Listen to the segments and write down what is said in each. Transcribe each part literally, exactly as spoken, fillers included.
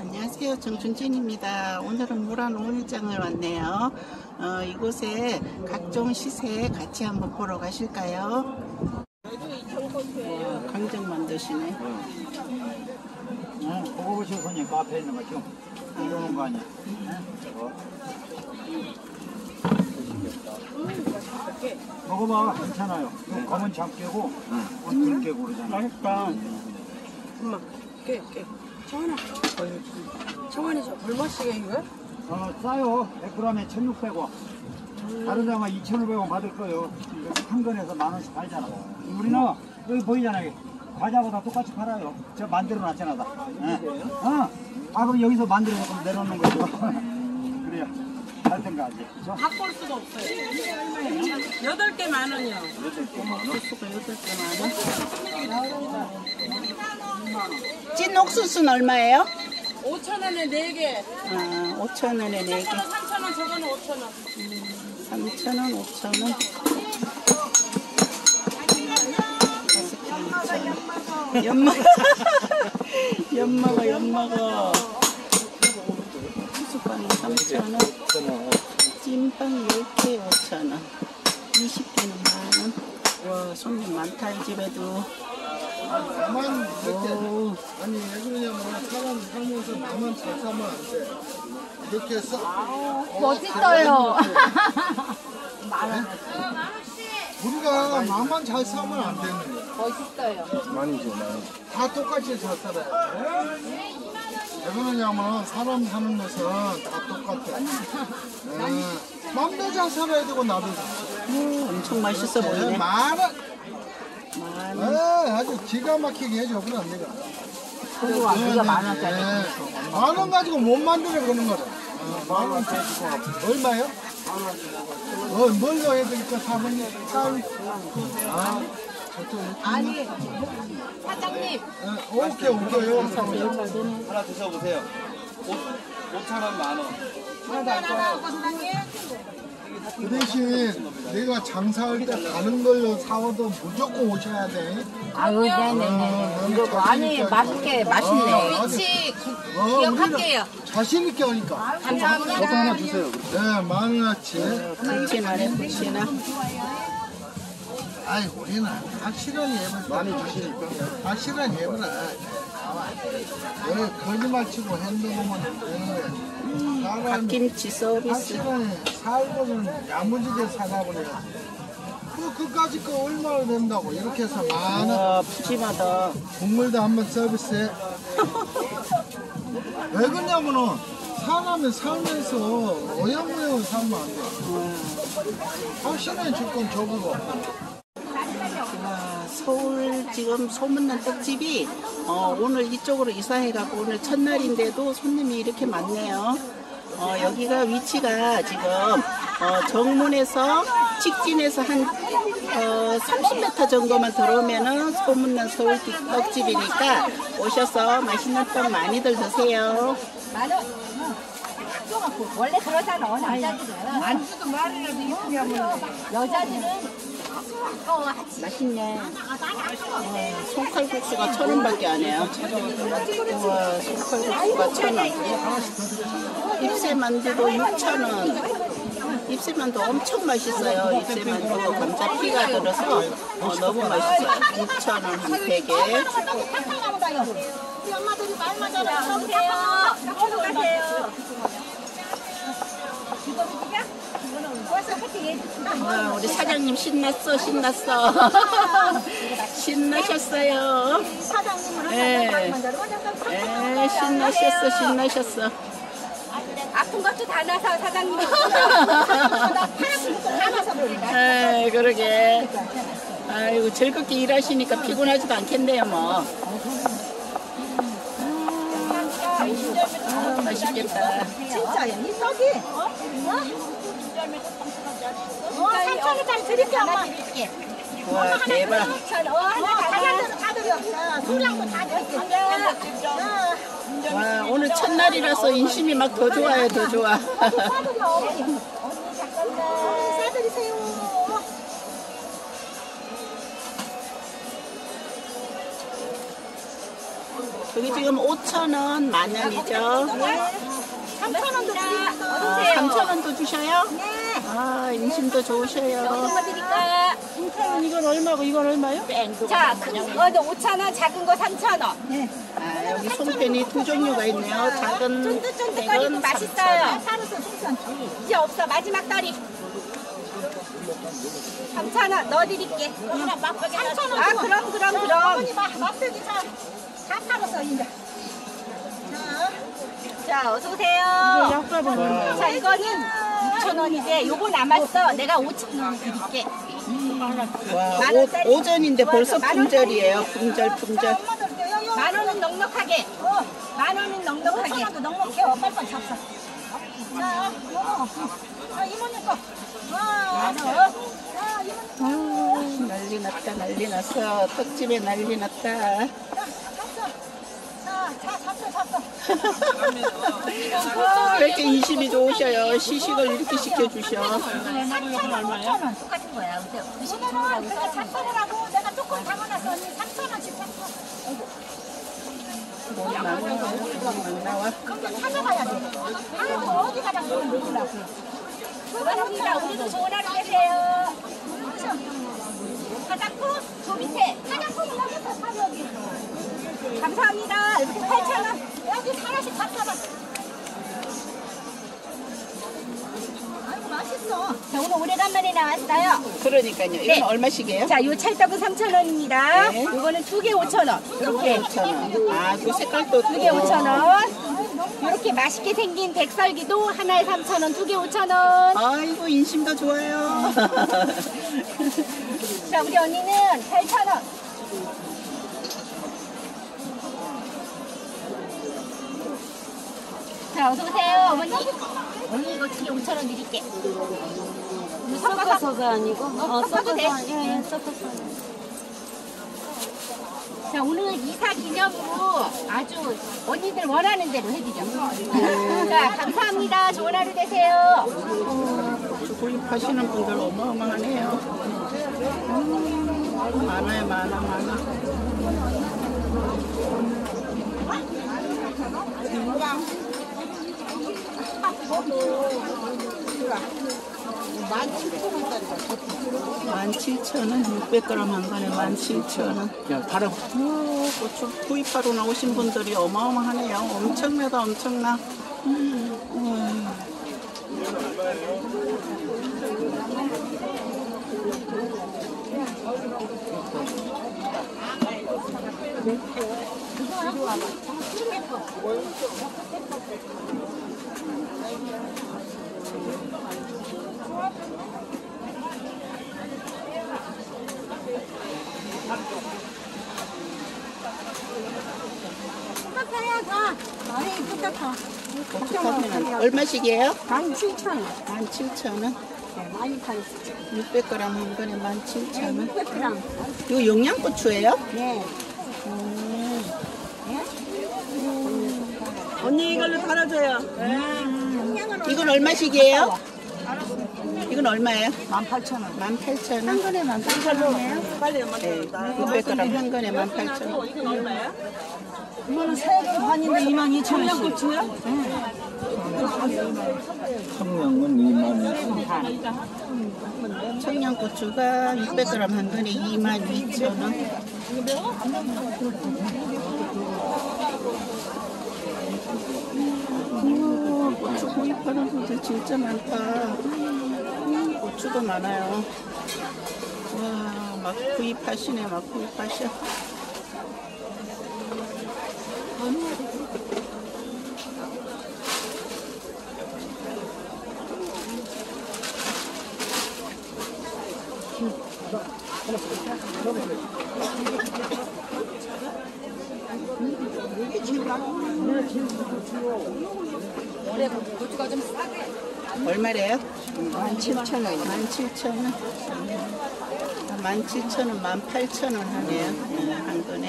안녕하세요. 정준진입니다. 오늘은 무란 오일장을 왔네요. 어, 이곳에 각종 시세 같이 한번 보러 가실까요? 와, 강정 만드시네. 응, 그거 보시고 손님 그 앞에 있는 거 지금 이러는 거 아니야? 응? 먹어봐, 괜찮아요. 검은 참깨고, 응. 들깨고 그러잖아. 맛있다. 엄마, 깨, 깨. 청원아. 청원이 저 얼마씩이야, 이거? 어, 싸요. 백 그램에 천육백 원. 다른 장은 이천오백 원 받을 거예요. 한 건에서 만 원씩 팔잖아. 우리는 여기 보이잖아요. 과자보다 똑같이 팔아요. 저 만들어 놨잖아, 다. 네. 어. 아, 그럼 여기서 만들어서 내놓는 거죠. 그래요. 하여튼 가지. 바꿀 수가 없어요. 여덟 개 만 원이요. 옥수수가 여덟 개 만 원. 찐 옥수수는 얼마예요? 오천 원에 네 개. 아, 오천 원에 네 개. 삼천 원, 저거는 오천 원. 삼천 원, 오천 원. 연먹어. 연먹어, 연먹어. 수수빵 삼천 원. 찐빵 열 개 오천 원. 이십 개는 만 원. 와, 손님 많다, 이 집에도. 나만 이렇게 아니 왜 그러냐면 사람 살면서 나만 잘 살면 안 돼. 이렇게 해서 어, 멋있어요. 우리가 나만 잘 살면 안 되는 거야. 멋있어요. 많이죠, 많이. 다 똑같이 잘 살아야 돼. 왜 그러냐면 사람 사는 것은 다 똑같아. 네. 남도 잘 살아야 되고 나도 잘 살아야 오, 엄청 맛있어 돼. 보이네. 많은 만 에 원. 아주 기가 막히게 해줘 그래 내가. 그리고 우리가 만 원짜리. 만 원 가지고 못 만들어 그러는 거다. 어, 만 원 가지고 얼마요? 어, 뭘로 해드릴까 사모님? 쌀. 아, 저쪽. 아니, 사장님. 어, 오케이 오케이. 하나 드셔보세요. 오천 원 만 원. 그 대신 내가 장사할 때 가는 걸로 사와도 무조건 오셔야 돼. 아유, 네네네. 이거 아니, 맛있게, 맛있네. 위치 기억할게요. 자신 있게 하니까. 감사합니다. 저도 하나 주세요. 네, 만 원어치. 부치나네, 부치나. 아이, 우리는 확실한 예물 많이 주시니까. 확실한 예물은 여기 거짓말 치고 핸드보면 안 되는 거야. 사람 갓김치 서비스. 확실한 살고는 야무지게 살아버려야지. 그, 그까짓 거 얼마나 된다고. 이렇게 해서 많은 와, 푸짐하다. 국물도 한번 서비스해. 왜 그러냐면은 사람이 살면서 어영어영 살면 안 돼. 확실한 조건 저거고. 와, 서울 지금 소문난 떡집이 어, 오늘 이쪽으로 이사해가고 오늘 첫날인데도 손님이 이렇게 많네요. 어, 여기가 위치가 지금 어, 정문에서 직진해서 한 어, 삼십 미터 정도만 들어오면은 소문난 서울 떡집이니까 오셔서 맛있는 떡 많이들 드세요. 원래 그러잖아, 남자들은. 만주도 말이라도 이쁘게 하면. 여자들은 맛있네. 어, 손칼국수가 천 원밖에 안 해요. 우와, 손칼국수가 천 원. ip새만두도 육천 원. ip새만두 엄청 맛있어요. ip새만두 감자피가 들어서 어, 너무 맛있어요. 육천 원 한 팩에. 우리 엄마들이 말만 잘하세요. 어서 가세요. 와, 우리 사장님 신났어, 신났어. 신나셨어요. 예, 예, 신나셨어, 신나셨어. 아픈 것도 다 나서 사장님이 다 나서 그러니까. 예, 그러게. 아이고, 즐겁게 일하시니까 피곤하지도 않겠네요, 뭐. 아, 맛있겠다. 진짜요? 이 떡이? 어? 어? 삼천 원짜리 드릴게, 엄마. 와, 대박. 어, 하나 다 드려. 술랑도 다 드릴게. 와, 오늘 첫날이라서 인심이 막 더 좋아요, 더 좋아. 싸드려, 어머니. 어머니, 잠깐만. 싸드리세요. 여기 지금 오천 원, 만 원이죠. 삼천 원도 아, 삼천 원도 주셔요? 네. 아, 인심도 좋으셔요. 얼마 드릴까? 이건 얼마고 이건 얼마요? 자, 큰 거는 오천 원, 작은 거 삼천 원. 네. 아, 여기 송편이 두 종류가 있네요. 작은 쫀득쫀득거리고 백은 맛있어요. 살았어, 생선. 이제 없어, 마지막 다리. 삼천 원 넣어드릴게. 삼천 원. 아, 그럼, 그럼, 그럼. 막대기 다, 다 팔았어, 이제. 자, 어서오세요. 자, 이거는 육천 원인데, 요거 남았어. 내가 오천 원 드릴게. 와, 만 오, 원짜리. 오전인데 벌써 만 원짜리. 품절이에요. 품절, 품절. 만 원은 넉넉하게. 만 원은 넉넉하게. 오천 원도 넉넉해. 빨리빨리 잡사. 자, 요거. 자, 이모님 거. 만 원. 자, 이모님 거. 아, 난리 났다, 난리 났어. 떡집에 난리 났다. 자, 자, 잡사, 잡사. 아, 왜 이렇게 인심이 좋으셔요. 시식을 이렇게 시켜주셔. 똑같은 거야. 오늘은 그냥 잡사라고 내가 조금 담아놨어. 언니 삼천 원씩 샀어. 뭐 나와, 뭐 나와. 그럼 찾아가야 돼. 아이고, 어디 가라고 모르라고. 수고하셨습니다. 우리도 좋은 하루 되세요. 화장품? 저 밑에. 화장품은 여기서 사, 여기. 감사합니다. 이렇게 팔천 원. 여기 하나씩 다 사봐. 아이고, 맛있어. 자, 오늘 오래간만에 나왔어요. 그러니까요. 이건 네. 얼마씩이에요? 자, 요 찰떡은 삼천 원입니다. 네. 요거는 두 개 오천 원. 이렇게. 오천 원. 아, 그 색깔도 두 개 오천 원. 이렇게 맛있게 생긴 백설기도 하나에 삼천 원, 두 개 오천 원. 아이고, 인심도 좋아요. 자, 우리 언니는 팔천 원. 자, 어서오세요, 어머니. 언니 이거 두 개 오천 원 드릴게. 섞어서가 아니고 어, 섞어도 돼? 예, 섞어서. 자, 오늘 이사 기념으로 아주 언니들 원하는 대로 해드려. 자, 감사합니다. 좋은 하루 되세요. 구입하시는 분들 어마어마하네요. 음, 많아요, 많아, 많아. 만 칠천 원, 육백 그램 한 건에 만 칠천 원. 야, 바로. 오, 고추 구입하러 나오신 분들이 어마어마하네요. 엄청나다, 엄청나. 음, 음. 고춧가루는 얼마씩이에요? 만 칠천 원. 만 칠천 원. 많이 팔았어. 육백 그램 한 건에 만 칠천 원. 육백 그램. 이거 영양고추예요? 네. 언니 이걸로 달아줘요. 이건 얼마씩이에요? 이건 얼마예요? 만 팔천 원. 만 팔천 원. 한 건에 만 팔천 원이에요? 빨리 육백 그램 한 건에 만 팔천 원. 이거는 세금 반인데 이만 이천 원씩. 청양고추요? 청량은 이만 청양고추가 육백 그램 한 건에 이만 이천 원. 우와, 고추 구입하는 분들 진짜 많다. 음, 고추도 많아요. 와, 막 구입하시네, 막 구입하셔. 얼마래요? 만 칠천 원. 만 칠천 원. 만 칠천 원, 만 팔천 원 하네요. 네, 한 건에.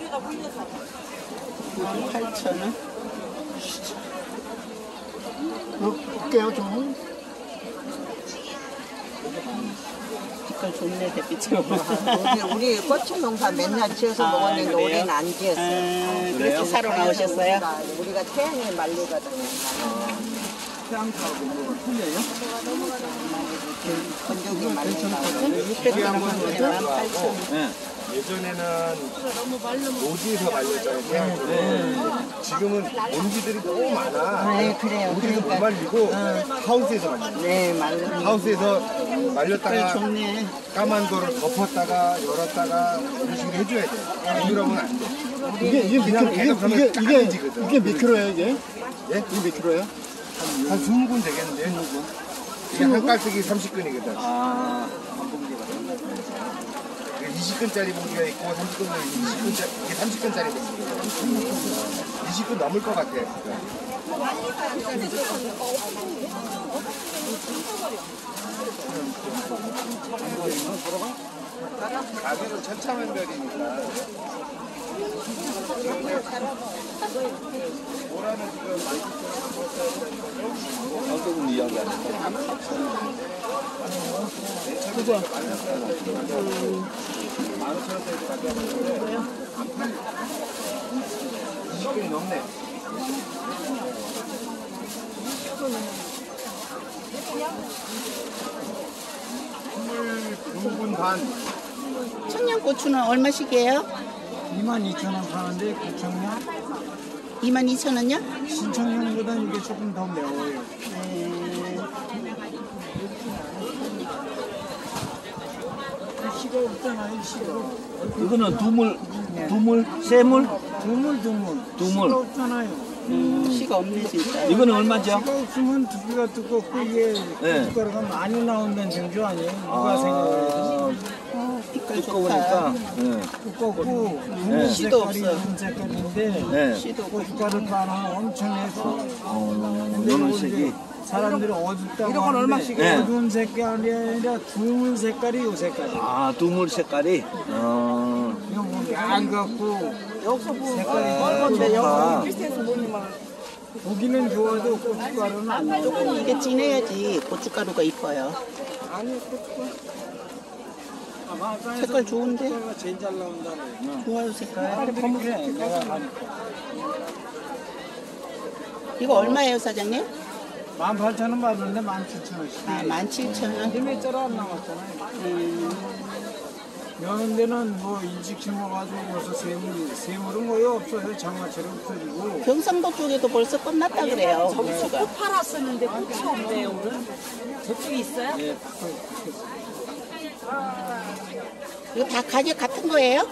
만 팔천 원. 어, 볼게요 좀. 빛깔 좋네, 대빛으로. 우리, 우리 고추 농사 맨날 지어서 아, 먹었는데 그래요? 올해는 안 지었어요. 아, 그래서 사러 나오셨어요? 우리가, 우리가 태양에 말리거든요. 태양하고 뭐 틀려요? 건조기 말리고. 육백 원 한 번에 만 팔천 원. 네. 예전에는 노지에서 말렸잖아요. 태양으로. 지금은 먼지들이 너무 많아. 네, 그래요. 노지에서 못 말리고 하우스에서 말려. 네, 말리고. 하우스에서 빛깔 말렸다가 좋네. 까만 거를 덮었다가 열었다가 이런 식으로 해줘야 돼. 이러면 안 돼. 이게 이게 그냥 미크로, 계속 이게 하면 이게 이게 까매지거든. 이게 미크로예요 이게? 예? 이게 미크로예요? 한 스무 근 되겠는데. 이게 한 깔때기 삼십 근이거든. 아, 이십 근짜리 봉지가 있고 삼십 근짜리 이십 근짜리 이게 삼십 근짜리 봉지거든. 이십 근 넘을 것 같아. 가게는 천차만별이니까. 뭐라는 지금 가격은 이야기 안 했다. 이십 근이 넘네. 스물두 분 반. 청양고추는 얼마씩이에요? 이만 이천 원 파는데 구청량 이만 이천 원요? 신청량보다 이게 조금 더 매워요. 네. 시가 없잖아요, 시가. 이거는 두물, 두물, 세물, 두물 두물. 두물. 시가 없잖아요. 음, 씨가 없네, 진짜. 이거는 얼마죠? 시가 없으면 두께가 두껍고 이게 네. 고춧가루가 많이 나온다는 증조 아니에요? 누가 생각해요? 어, 빛깔 두꺼우니까. 좋다. 네. 두껍고 네. 붉은 씨도 색깔이 없어. 붉은 색깔인데 네. 씨도 없고. 고춧가루 반응 엄청 해서 어, 근데 노는 이거 색이. 이제 사람들이 어둡다고 이런 건 하는데 얼마씩이에요? 어두운 색깔이 아니라 붉은 색깔이 요 색깔이에요. 아, 두물 색깔이. 어, 이거 뭐 얇갖고 색깔이 아, 붉은데 좋다. 보기는 좋아도 고춧가루는 안 나와요. 조금 이게 진해야지 고춧가루가 이뻐요. 색깔 좋은데? 고춧가루가 제일 잘 나온다네. 좋아요, 색깔. 그래, 내가 하니까. 이거 얼마예요, 사장님? 만 팔천 원 받는데 만 칠천 원씩. 아, 만 칠천 원. 몇 자루 안 남았잖아요. 음, 여는 데는 뭐 일찍 심어가지고 벌써 세물, 세물은 거의 없어요. 장마철에 없어지고. 경상도 쪽에도 벌써 끝났다 그래요. 고추가. 꽃 팔았었는데 꽃이 없네요 오늘. 저쪽에 있어요? 예, 이거 다 가격 같은 거예요?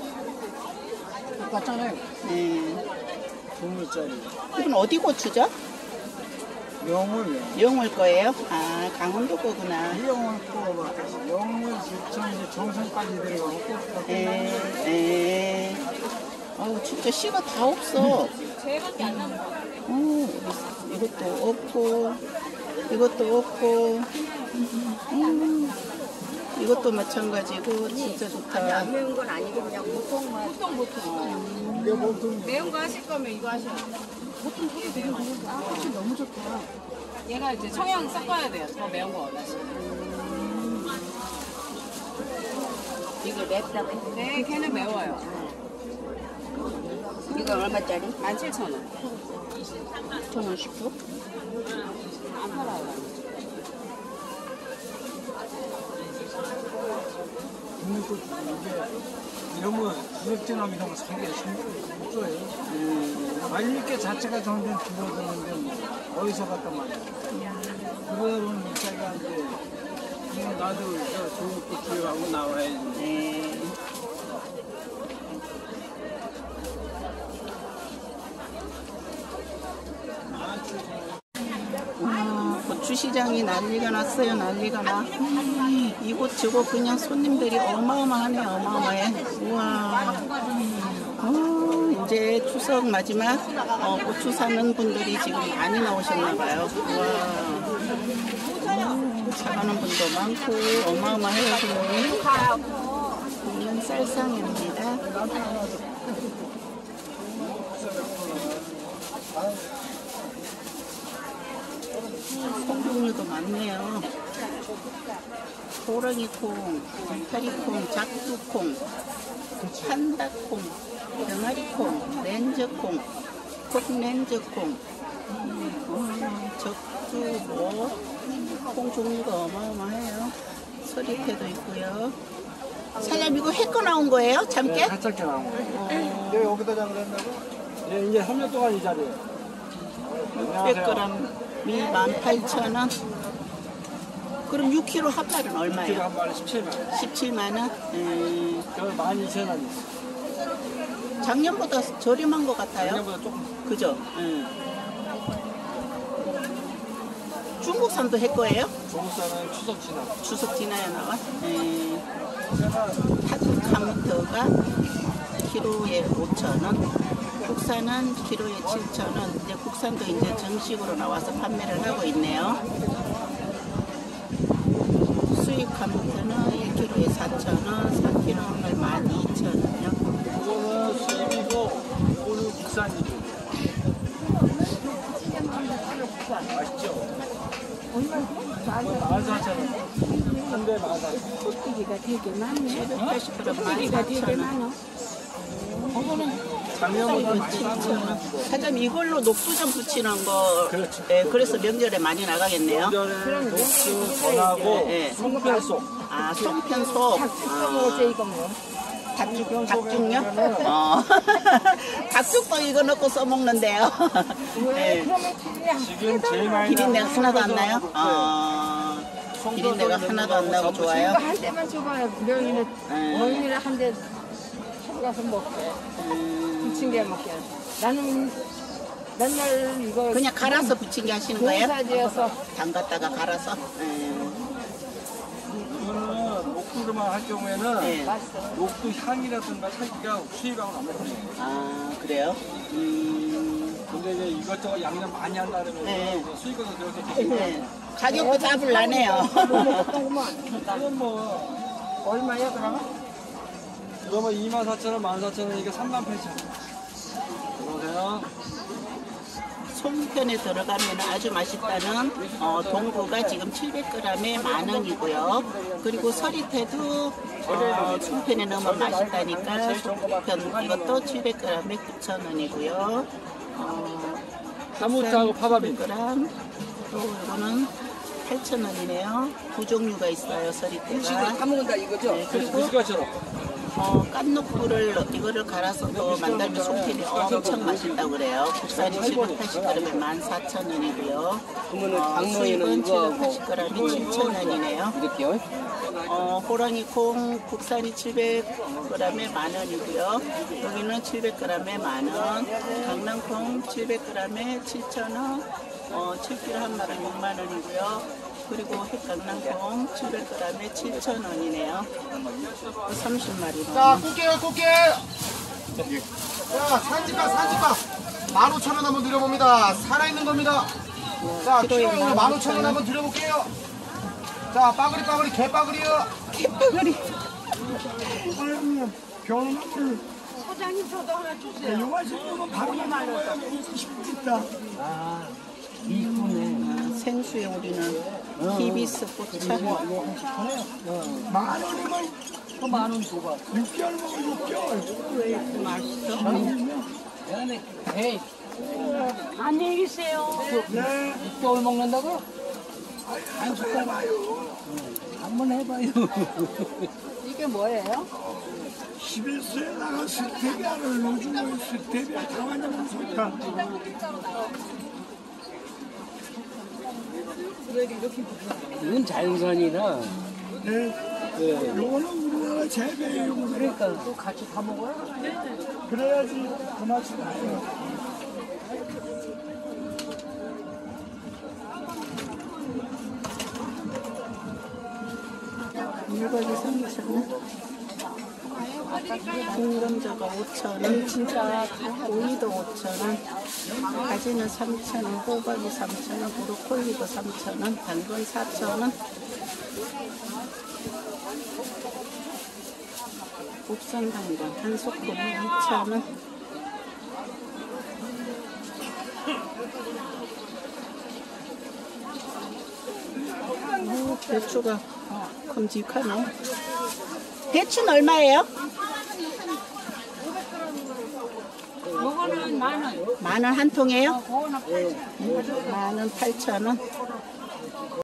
똑같잖아요. 네. 두물짜리. 이건 어디 고추죠? 영을, 영월 거예요? 아, 강원도 거구나. 이 영을 뽑아봤겠어. 영을 부천 이제 정선까지 들어가고 꽃가 에, 에. 아우, 진짜 씨가 다 없어. 어, 이것도 없고, 이것도 없고, 음, 이것도 마찬가지고, 진짜 좋다. 매운 건 아니고 그냥 보통만. 보통 보통. 이게 보통 매운 거 하실 거면 이거 하시면 보통 되게 되게 매운 거. 아, 꽃이 너무 좋다. 얘가 이제 청양 섞어야 돼요. 더 매운 거 원하시면. 이게 맵다고. 네, 걔는 매워요. 이거 얼마짜리? 만 칠천 원. 천 원씩 줘? 안 팔아요. 국물고추 이게 이런 거 부럽지나 이런 거 사기가 힘들어요. 음, 말리게 자체가 점점 줄어드는데 뭐 어디서 갖다 말이야. 그러다 보면 자기가 이제 이거 나도 저 좋은 고추하고 나와야지. 네. 와, 고추시장이 난리가 났어요, 난리가 나. 이곳저곳 그냥 손님들이 어마어마하네, 어마어마해. 우와. 어, 이제 추석 마지막 어, 고추 사는 분들이 지금 많이 나오셨나봐요. 우와. 음, 사가는 분도 많고, 어마어마해요, 지금. 이건 쌀상입니다. 콩 종류도 많네요. 호랑이콩, 울타리콩, 작두콩, 판다콩, 병아리콩, 렌즈콩, 콕렌즈콩, 음, 적두고 콩 종류가 어마어마해요. 서리태도 있고요. 사장님 이거 해거 나온 거예요? 잠깨? 살짝게 나온 거예요. 어, 네, 여기다 장그랬나고? 예, 이제 삼 년 동안 이 자리에. 육백 그램 미 만 팔천 원. 그럼 육 킬로그램 한 말은 얼마예요? 한 마리 십칠만 원. 십칠만 원? 음, 그럼 만 이천 원. 작년보다 저렴한 것 같아요. 작년보다 조금. 그죠? 음. 중국산도 할 거예요? 중국산은 추석 지나. 추석 지나야 나와? 음. 핫카무트가 키로에 오천 원, 국산은 키로에 칠천 원. 이제 국산도 이제 정식으로 나와서 판매를 하고 있네요. 수입 카무트는 일 킬로그램에 사천 원, 사 킬로그램은 만 이천 원이요. 이거는 수입이고, 오늘 국산이죠. 맛있죠? 만 사천 원. 한 대 만 사천 원. 코끼리가 되게 많네. 칠백팔십 그램 만 코끼리가 되게 사천 원. 많어. 작년보다 칠천 원. 사장님 이걸로 녹두전 부치는 거, 그렇죠. 네, 그래서 명절에 많이 나가겠네요. 전에 녹두 전하고 네. 송편속. 아, 송편속. 어째 이거 뭐? 닭죽, 닭죽요? 어. 닭죽도 이거 넣고 써먹는데요. 네. 그러면 그냥 지금 제일 많이 비린내가 나는 하나도 안 나요? 송편속. 어. 비린내가 하나도 안 나고 좋아요? 이거 한 대만 줘봐요. 명인은 네. 명인은 한 대 가서 먹게. 음, 부친 게 먹게. 나는 맨날 이거 그냥 갈아서 부친 게 하시는 거예요? 농사지어서 담갔다가 갈아서? 음. 이거는 녹두로만 할 경우에는 네. 녹두 향이라든가 차기가 수입하고 안 먹거든요. 아, 그래요? 음. 근데 이제 이것저것 양념 많이 한다 그러면 네. 수익도 그렇게 되고 네. 가격도 답을 나네요. 이건 뭐 얼마야 그러면? 그러면 이만 사천 원, 만 사천 원이니까 삼만 팔천 원. 들어오세요. 송편에 들어가면 아주 맛있다는 어, 동구가 지금 칠백 그램에 만 원이고요. 그리고 서리태도 어, 송편에 넣으면 맛있다니까 송편 이것도 칠백 그램에 구천 원이고요. 어, 사무차하고 파바빈. 칠백 그램 또 이거는 팔천 원이네요. 두 종류가 있어요, 서리태가. 먹는다 이거죠? 네, 그리고 무시가처럼. 어, 깐녹부를 이거를 갈아서 또 만들면 송편이 엄청 맛있다고 그래요. 국산이 칠백팔십 그램에 만 사천 원이고요. 그러면은 어, 강릉에는 수입은 이거하고 칠백팔십 그램이 칠천 원이네요. 이렇게요? 어, 호랑이콩 국산이 칠백 그램에 만 원이고요. 여기는 칠백 그램에 만 원. 강낭콩 칠백 그램에 칠천 원. 어, 칠 킬로그램 한 마리 육만 원이고요. 그리고 햇강낭콩 칠백 그램에 칠천 원이네요. 삼십 마리. 자, 꽃게요, 꽃게. 자, 산지가, 산지가. 만 오천 원 한번 드려봅니다. 살아있는 겁니다. 자, 키로에 키로에 만 오천 원 한번 드려볼게요. 자, 빠그리, 빠그리, 개빠그리요. 개빠그리. 병원을 소장님 저도 하나 주세요. 요만큼 바로 나가요. 싶다. 아, 생수에 우리는 히비스 꽃차. 만 원이면 만원 줘봐. 육 개월 먹어, 육 개월. 왜 이렇게 맛있어? 안녕히 계세요. 네. 육 개월 먹는다고? 안 좋아요. 한번 해봐요. 이게 뭐예요? 십일 세에 나가 스테비아를 넣어주고 스테비아 강화장 소리가. 이건 자연산이라 네. 요거는 우리나라 재배예요. 그러니까 또 같이 다 먹어요? 그래야지 그 맛이 나요. 물건이 삼천 원. 김감자가 오천 원. 진짜 오이도 오천 원. 가지는 삼천 원. 호박이 삼천 원. 브로콜리도 삼천 원. 당근 사천 원. 국산 당근 한 소쿠리 이천 원. 배추가 큼직하네. 배추는 얼마예요? 요거는 만 원. 만 원 한 통이에요? 그거는 팔천 원. 만 원 팔천 원.